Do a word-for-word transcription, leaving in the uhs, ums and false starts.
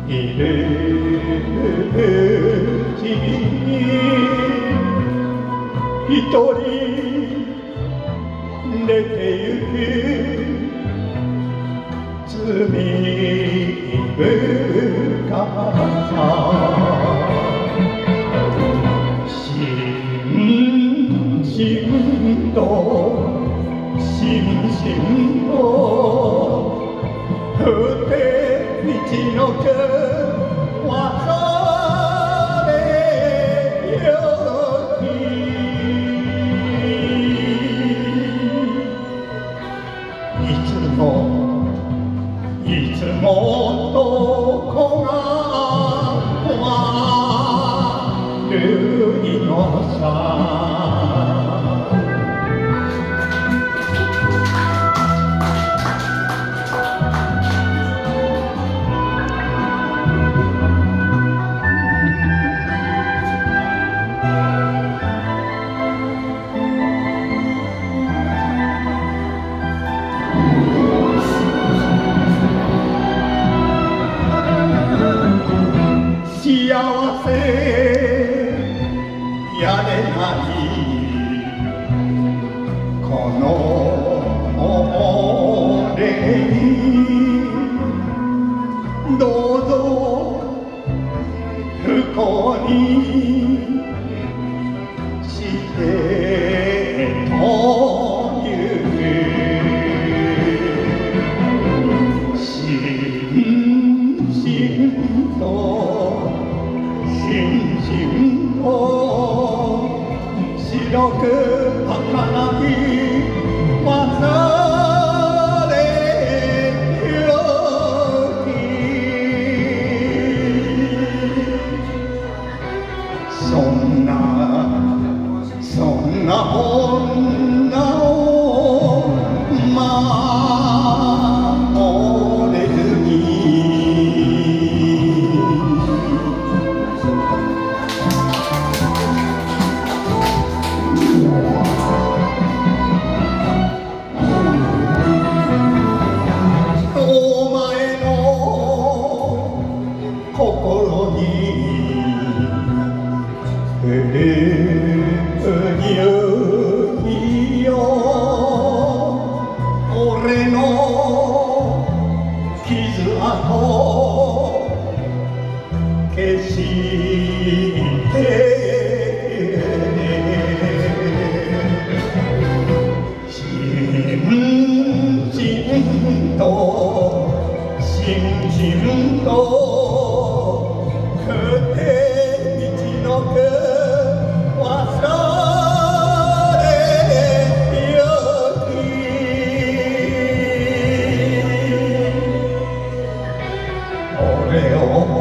いるうちに一人出てゆく罪深さしんしんとしんしんとふて道のく忘れゆきいつもいつもどこが悪いのさ幸せやれないこの俺にどうぞ不幸にしてというしんしんとしんしんと白く儚き忘れゆきそんなそんな女を守れずに心に降る雪よ俺の傷跡消してしんしんとしんしんと俺を